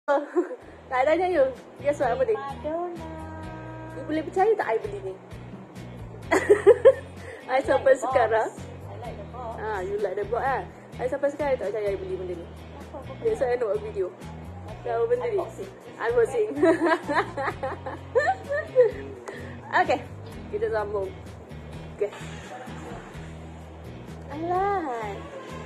Tak tanya you. Guess what apa ni? Madonna. You boleh percaya tak I beli ni? I sampai sekarang. I like the box. You like the box ah. I sampai sekarang tak percaya I beli benda ni. That's why I nak buat video. Tahu benda ni? Unboxing. Okay. Kita sambung. Okay. Alah.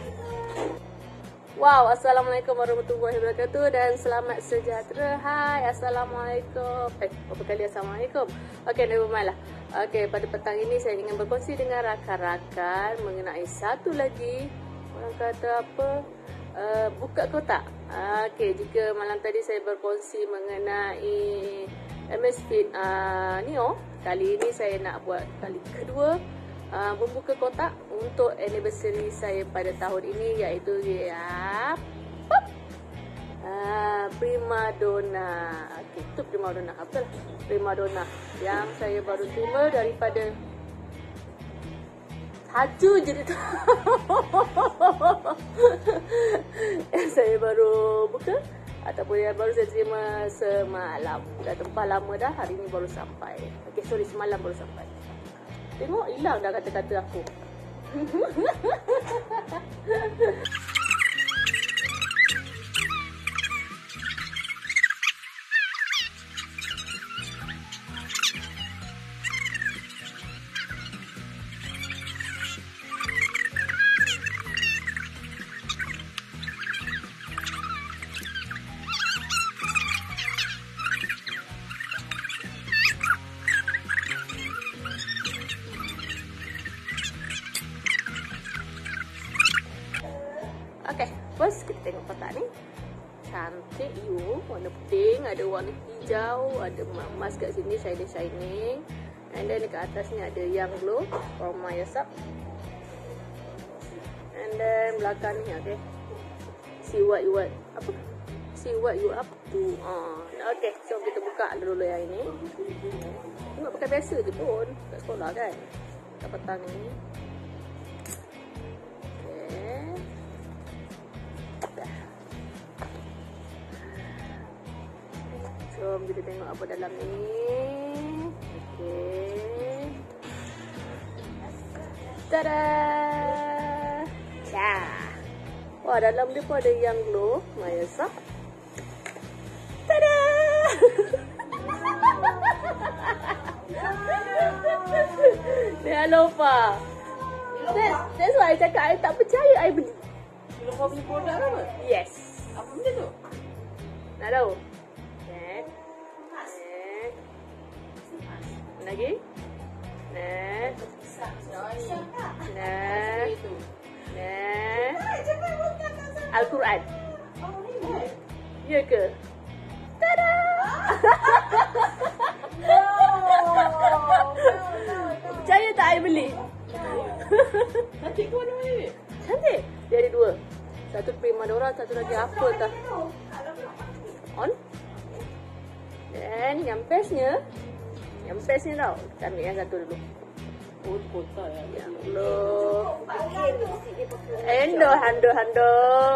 Wow, Assalamualaikum warahmatullahi wabarakatuh dan selamat sejahtera. Hai, Assalamualaikum. Berapa kali Assalamualaikum? Okay, never mind lah. Okay, pada petang ini saya ingin berkongsi dengan rakan-rakan mengenai satu lagi, orang kata apa, buka kotak. Okay, jika malam tadi saya berkongsi mengenai MS Fit Neo, kali ini saya nak buat kali kedua, membuka kotak untuk anniversary saya pada tahun ini, iaitu Primadonna. Okay, itu Primadonna. Apa lah? Primadonna yang saya baru terima daripada Haju je dia saya baru buka ataupun yang baru saya terima semalam. Dah tempah lama dah, hari ni baru sampai. Okay, sorry, semalam baru sampai. Tengok, hilang dah kata-kata aku. Okay, first kita tengok kotak ni. Cantik you, warna pink, ada warna hijau, ada emas kat sini, shining. And then dekat atas ni ada yang glow from Maya Sub. And then belakang ni, okay. See what you up to. Okay, so kita buka dulu yang ini. Tengok pakai biasa je pun kat sekolah kan. Kat petang ni. Jom kita tengok apa dalam ni. Okey. Tada! Cah. Wah, dalam dia pun ada yang glow, Maya Sub. Tada! Dia lupa. That's why I cakap I tak percaya I beli. Lupa beli produk apa? Yes. Apa benda tu? Nak tahu? Lagi? Nah. Al-Quran. Ya ke? Tada! Percaya tak I beli? Cantik ke warna mana ni? Cantik. Dia ada dua. Satu Primadonna, satu lagi apa tah? On. Dan yang bestnya tau, kita ambil yang satu dulu. Oh, kotak ya. Yang belum. Hando.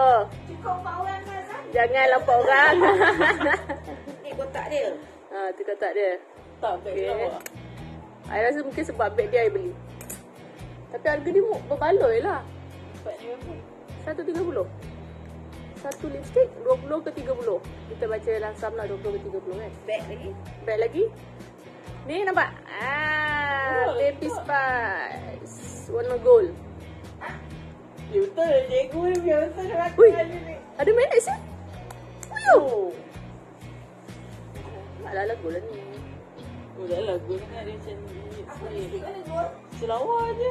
Jangan lampau orang. Ni kotak dia. Tu kotak dia. Tak, beg kenapa? I rasa mungkin sebab beg dia I beli. Tapi harga dia berbaloi lah. Sepatnya berapa? 130. Satu lipstick 20 ke 30. Kita baca langsam lah 20 ke 30 kan. Beg lagi. Ni nampak? Baby Spice warna gold. Ya betul, cikgu ni biasa dia Ui, rakan ni. ada magnet sih? Uyuh. Alah lagu lah ni. Oh, dah lagu ni kan dia macam ni. Selawar je.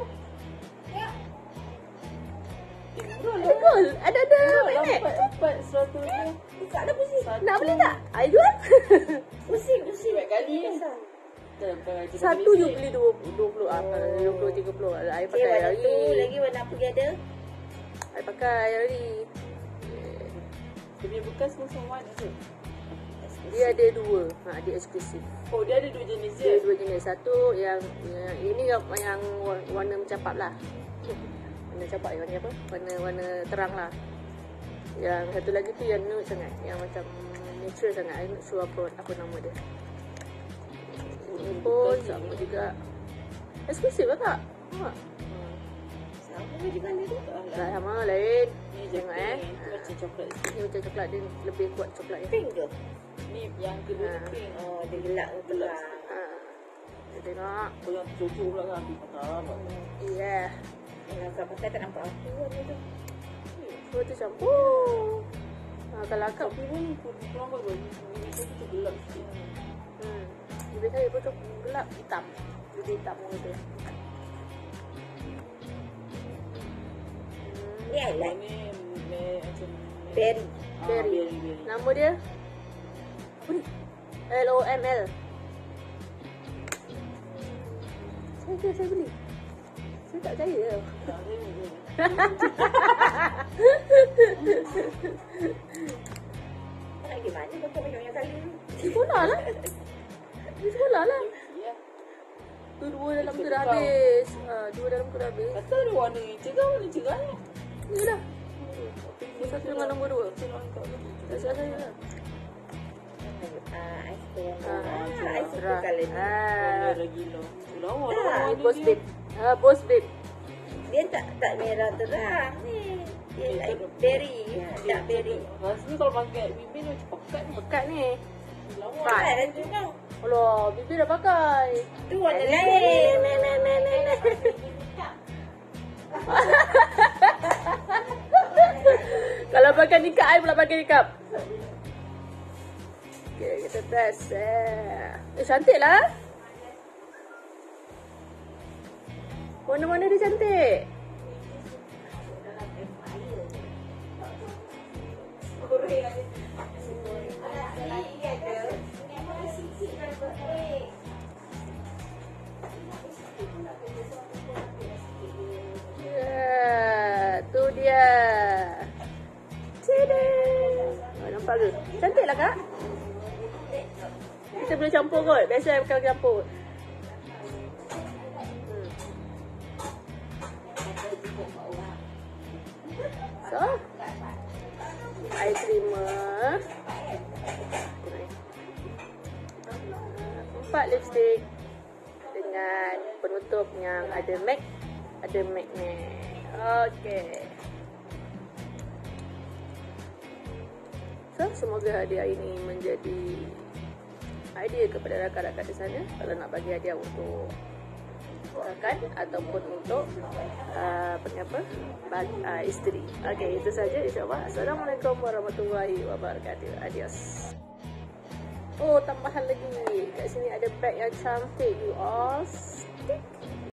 Gold. Ada magnet. Empat 100 dia. Tak ada pusing. Nak beli tak? I jual. Pusing banyak kali. Satu you beli 20 30. I pakai hari. Lagi warna apa dia ada? I pakai hari. Dia punya bekas pun sama warna tu. Dia ada dua. Dia eksklusif. Oh, dia ada dua jenis je. Dia dua jenis. Satu yang ini yang warna mencapak lah. Warna capak warna apa? Warna terang lah. Yang satu lagi tu yang nude sangat, yang macam natural sangat. I nak suruh apa nama dia. Ini pun sama juga. Eksklusif lah kak. Sama juga ni tu. Tak sama lain. Ni Tengok Itu macam coklat sikit. Ni macam coklat, dia lebih kuat coklat ya. Pink ke? Ni yang kedua ni pink. Oh, dia gelap ke gelap. Kita tengok. Kau yang cucu pula kan ambil patah. Yeah. Kalau pakai tak nampak apa warna tu. Oh tu campur. Kalau akak Tapi pun kurang bagus. Ni tu gelap sikit. Bibir saya pun coklat gelap hitam. Bibir hitam gitu. Ni I like. Ni macam Berry. Berry. berry. Nama dia LOML. Saya beli. Saya tak percaya. Tak ada ni. Nak pergi mana pakai banyak-banyak kali ni? Di sekolah lah. Di sekolah lah. Ya. Tu dua dalam tu dah habis. Dua dalam tu dah habis. Kata ada warna cerah, warna cerah ni. Ni dah. Nombor satu dengan nombor dua. Tak silap saya lah. Ais tu warna. Ah, Ais suka colour ni. Warna dah gila. Lawa Tak, warna Bos ni. babe. Bos babe. Dia tak merah terang ni. Dia like berry. Tak berry. Rasanya kalau pakai bibir macam pekat ni. Pekat ni. Lawa. Tak ada tu tau. Alah, bibir dah pakai. Tu warna lain. Kalau pakai nikab, I pula pakai nikab. Okay, kita test. Cantik lah. Warna-warna dia cantik. Tu dia. Tada. Nampak ke? Cantik lah kak. Kita boleh campur kot. Biasa kalau campur. So, eye creamer. 4 lipstick dengan penutup yang ada magnet. Okey. So, semoga hadiah ini menjadi idea kepada rakan-rakan di sana kalau nak bagi hadiah untuk rakan ataupun untuk isteri. Okey, itu saja insya-Allah. Assalamualaikum warahmatullahi wabarakatuh. Adios. Oh, tambahan lagi. Kat sini ada bag yang cantik you all. Stick.